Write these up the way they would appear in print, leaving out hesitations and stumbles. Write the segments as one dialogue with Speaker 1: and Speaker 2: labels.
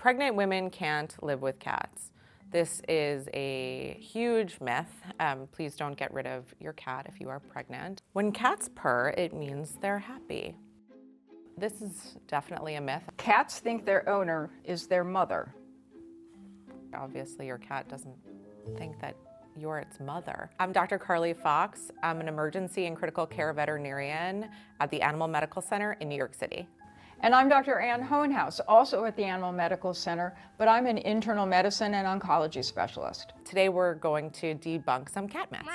Speaker 1: Pregnant women can't live with cats. This is a huge myth. Please don't get rid of your cat if you are pregnant. When cats purr, it means they're happy. This is definitely a myth.
Speaker 2: Cats think their owner is their mother.
Speaker 1: Obviously, your cat doesn't think that you're its mother. I'm Dr. Carly Fox. I'm an emergency and critical care veterinarian at the Animal Medical Center in New York City.
Speaker 2: And I'm Dr. Ann Hohenhaus, also at the Animal Medical Center, but I'm an internal medicine and oncology specialist.
Speaker 1: Today we're going to debunk some cat myths.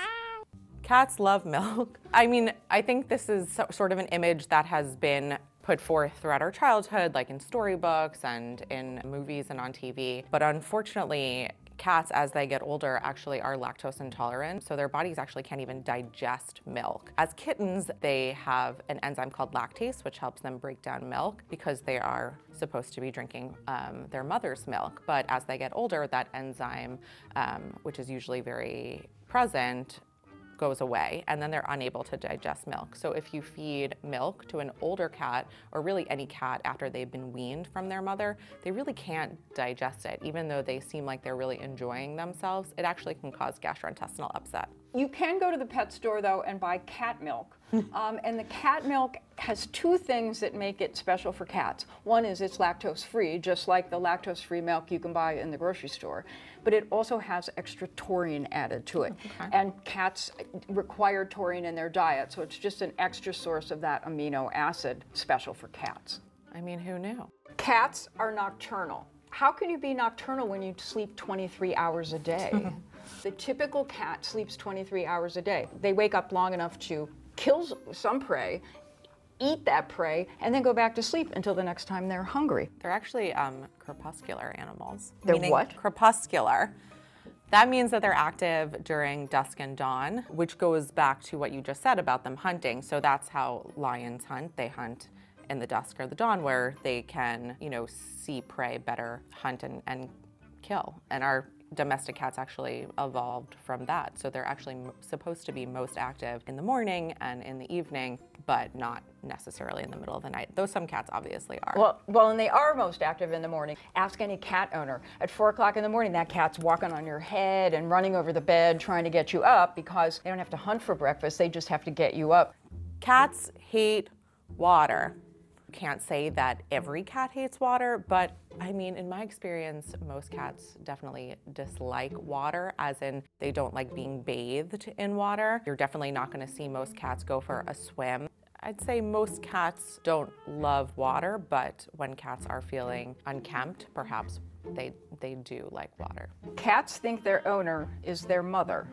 Speaker 1: Cats love milk. I mean, I think this is sort of an image that has been put forth throughout our childhood, like in storybooks and in movies and on TV. But unfortunately, cats, as they get older, actually are lactose intolerant, so their bodies actually can't even digest milk. As kittens, they have an enzyme called lactase, which helps them break down milk because they are supposed to be drinking their mother's milk. But as they get older, that enzyme, which is usually very present, goes away, and then they're unable to digest milk. So if you feed milk to an older cat, or really any cat after they've been weaned from their mother, they really can't digest it. Even though they seem like they're really enjoying themselves, it actually can cause gastrointestinal upset.
Speaker 2: You can go to the pet store though and buy cat milk. And the cat milk has two things that make it special for cats. One is it's lactose free, just like the lactose free milk you can buy in the grocery store. But it also has extra taurine added to it. Okay. And cats require taurine in their diet, so it's just an extra source of that amino acid special for cats.
Speaker 1: I mean, who knew?
Speaker 2: Cats are nocturnal. How can you be nocturnal when you sleep 23 hours a day? The typical cat sleeps 23 hours a day. They wake up long enough to kill some prey, eat that prey, and then go back to sleep until the next time they're hungry.
Speaker 1: They're actually crepuscular animals.
Speaker 2: They're what?
Speaker 1: Crepuscular. That means that they're active during dusk and dawn, which goes back to what you just said about them hunting. So that's how lions hunt. They hunt in the dusk or the dawn, where they can, see prey better, hunt and kill. And our domestic cats actually evolved from that. So they're actually supposed to be most active in the morning and in the evening, but not necessarily in the middle of the night, though some cats obviously are.
Speaker 2: Well, and they are most active in the morning. Ask any cat owner. At 4 o'clock in the morning, that cat's walking on your head and running over the bed trying to get you up, because they don't have to hunt for breakfast, they just have to get you up.
Speaker 1: Cats hate water. Can't say that every cat hates water, but I mean, in my experience, most cats definitely dislike water, as in they don't like being bathed in water. You're definitely not going to see most cats go for a swim. I'd say most cats don't love water, but when cats are feeling unkempt, perhaps they do like water.
Speaker 2: Cats think their owner is their mother.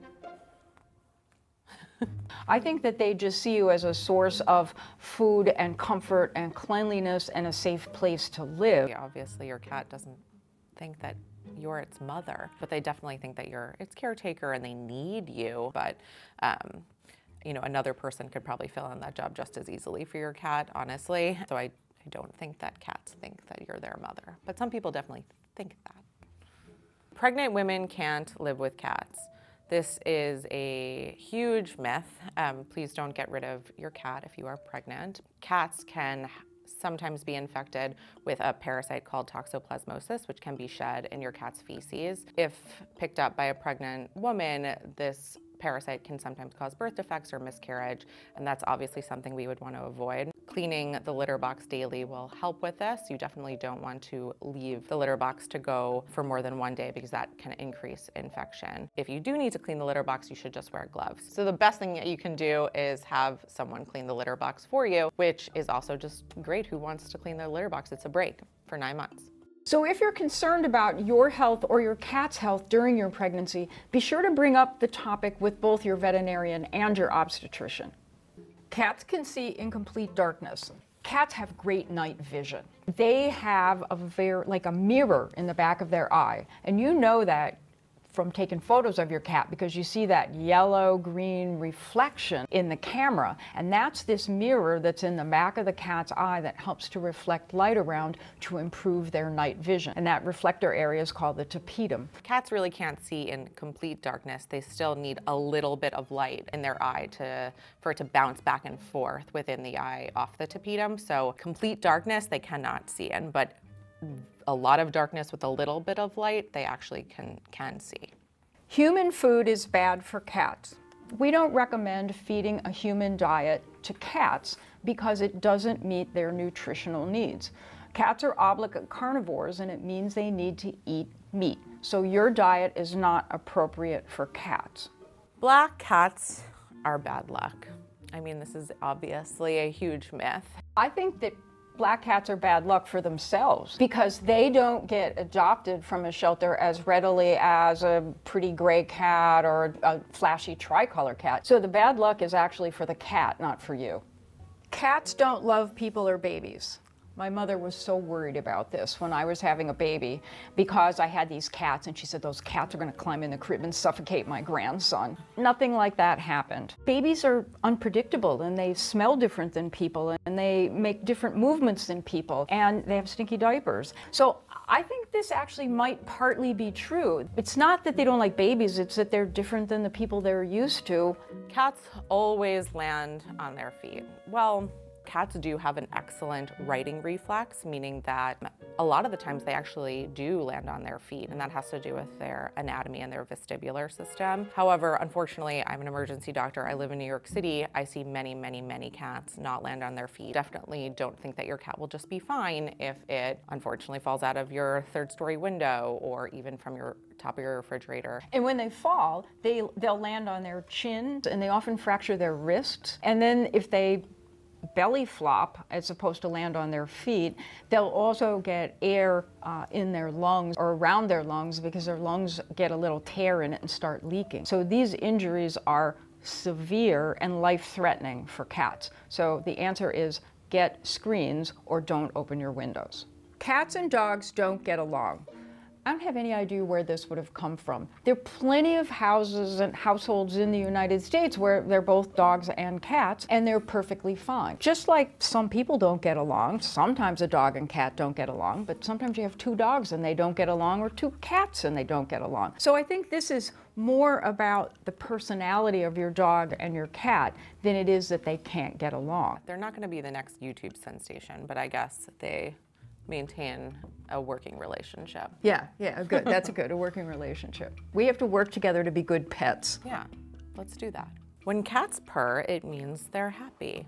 Speaker 2: I think that they just see you as a source of food and comfort and cleanliness and a safe place to live.
Speaker 1: Obviously, your cat doesn't think that you're its mother, but they definitely think that you're its caretaker and they need you. But another person could probably fill in that job just as easily for your cat, honestly. So I don't think that cats think that you're their mother, but some people definitely think that. Pregnant women can't live with cats. This is a huge myth. Please don't get rid of your cat if you are pregnant. Cats can sometimes be infected with a parasite called toxoplasmosis, which can be shed in your cat's feces. If picked up by a pregnant woman, this parasite can sometimes cause birth defects or miscarriage, and that's obviously something we would want to avoid. Cleaning the litter box daily will help with this. You definitely don't want to leave the litter box to go for more than 1 day, because that can increase infection. If you do need to clean the litter box, you should just wear gloves. So the best thing that you can do is have someone clean the litter box for you, which is also just great. Who wants to clean their litter box? It's a break for 9 months.
Speaker 2: So if you're concerned about your health or your cat's health during your pregnancy, be sure to bring up the topic with both your veterinarian and your obstetrician. Cats can see in complete darkness. Cats have great night vision. They have like a mirror in the back of their eye, and you know that from taking photos of your cat, because you see that yellow-green reflection in the camera, and that's this mirror that's in the back of the cat's eye that helps to reflect light around to improve their night vision. And that reflector area is called the tapetum.
Speaker 1: Cats really can't see in complete darkness. They still need a little bit of light in their eye for it to bounce back and forth within the eye off the tapetum. So complete darkness they cannot see in, but a lot of darkness with a little bit of light, they actually can see.
Speaker 2: Human food is bad for cats. We don't recommend feeding a human diet to cats because it doesn't meet their nutritional needs. Cats are obligate carnivores, and it means they need to eat meat. So your diet is not appropriate for cats.
Speaker 1: Black cats are bad luck. I mean, this is obviously a huge myth.
Speaker 2: I think that black cats are bad luck for themselves because they don't get adopted from a shelter as readily as a pretty gray cat or a flashy tricolor cat. So the bad luck is actually for the cat, not for you. Cats don't love people or babies. My mother was so worried about this when I was having a baby because I had these cats, and she said those cats are going to climb in the crib and suffocate my grandson. Nothing like that happened. Babies are unpredictable, and they smell different than people, and they make different movements than people, and they have stinky diapers. So I think this actually might partly be true. It's not that they don't like babies, it's that they're different than the people they're used to.
Speaker 1: Cats always land on their feet. Well, cats do have an excellent righting reflex, meaning that a lot of the times they actually do land on their feet, and that has to do with their anatomy and their vestibular system. However, unfortunately, I'm an emergency doctor. I live in New York City. I see many, many, many cats not land on their feet. Definitely don't think that your cat will just be fine if it unfortunately falls out of your third-story window or even from your top of your refrigerator.
Speaker 2: And when they fall, they'll land on their chins, and they often fracture their wrists. And then if they belly flop as opposed to land on their feet, they'll also get air in their lungs or around their lungs because their lungs get a little tear in it and start leaking. So these injuries are severe and life-threatening for cats. So the answer is get screens or don't open your windows. Cats and dogs don't get along. I don't have any idea where this would have come from. There are plenty of houses and households in the United States where they're both dogs and cats, and they're perfectly fine. Just like some people don't get along, sometimes a dog and cat don't get along, but sometimes you have two dogs and they don't get along, or two cats and they don't get along. So I think this is more about the personality of your dog and your cat than it is that they can't get along.
Speaker 1: They're not going to be the next YouTube sensation, but I guess they maintain a working relationship.
Speaker 2: Yeah, good. That's a working relationship. We have to work together to be good pets.
Speaker 1: Yeah, let's do that. When cats purr, it means they're happy.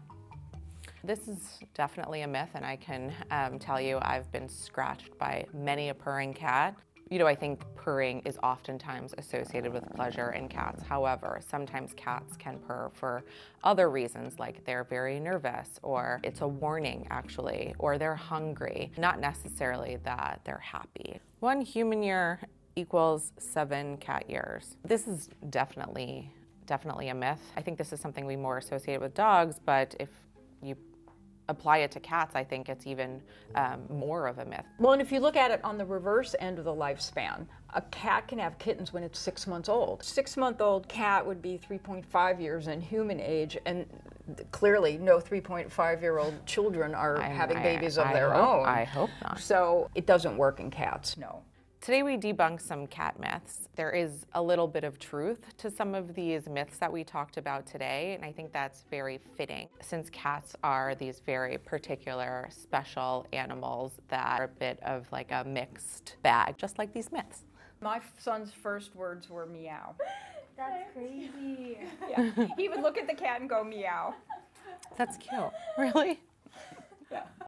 Speaker 1: This is definitely a myth, and I can tell you I've been scratched by many a purring cat. You know, I think purring is oftentimes associated with pleasure in cats. However, sometimes cats can purr for other reasons, like they're very nervous, or it's a warning actually, or they're hungry, not necessarily that they're happy. 1 human year equals 7 cat years. This is definitely a myth. I think this is something we more associate with dogs, but if you apply it to cats, I think it's even more of a myth.
Speaker 2: Well, and if you look at it on the reverse end of the lifespan, a cat can have kittens when it's 6 months old. 6-month-old cat would be 3.5 years in human age, and clearly no 3.5-year-old children are having babies of their own.
Speaker 1: I hope not.
Speaker 2: So it doesn't work in cats, no.
Speaker 1: Today we debunk some cat myths. There is a little bit of truth to some of these myths that we talked about today, and I think that's very fitting since cats are these very particular, special animals that are a bit of like a mixed bag, just like these myths.
Speaker 2: My son's first words were meow.
Speaker 3: That's crazy.
Speaker 2: Yeah. He would look at the cat and go meow.
Speaker 1: That's cute. Really?
Speaker 2: Yeah.